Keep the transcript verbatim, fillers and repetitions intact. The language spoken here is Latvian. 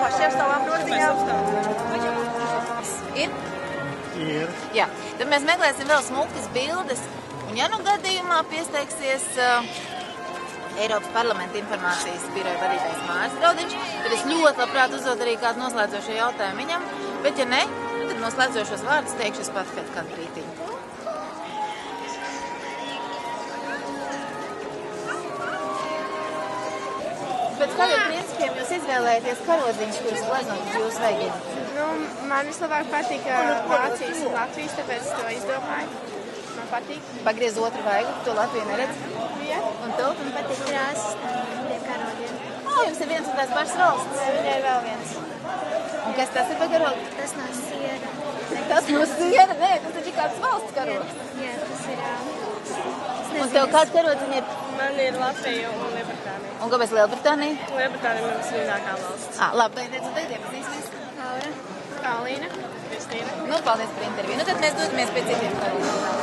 paši ar savām groziņām. Ir? Ir. Jā. Tad mēs meklēsim vēl smukas bildes. Un ja nu gadījumā piesteigsies uh, Eiropas parlamenta informācijas biroja vadītājs Māris Draudiņš, tad es ļoti labprāt uzdot arī kādu noslēdzošo jautājumu viņam. Bet ja ne, tad noslēdzošos vārdus teikšu es pat pēc kādu brītiņu. Pēc kādiem principiem jūs izvēlēties karodziņus, kurus gleznot uz jūsu veigiem? Nu, man vislabāk patīk Vācijas un Latvijas, tāpēc to izdomāju. Man patīk. Pagriez otru vaigu, to Latviju neredz? Jā. Un tu? Man patīk krāsas tiem karodiem. O, jums ir viens un tās pašas valsts? Viņai ir vēl viens. Un kas tas ir par karogu? Tas nav siera. Tas nav siera? Nē, tas ir kāds valsts karogs. Jā, tas ir... Un tev kāds karodziņi ir? Man ir Latvija un Lielbritānija. Un kāpēc Lielbritānija? Lielbritānija ir vismīļākā valsts. Ah, labi, beidziet, un tagad iepazīsimies. Laura. Kalīna. Kristīna. Nu, paldies par interviju. Nu, tad mēs dodamies pie citiem karodiem.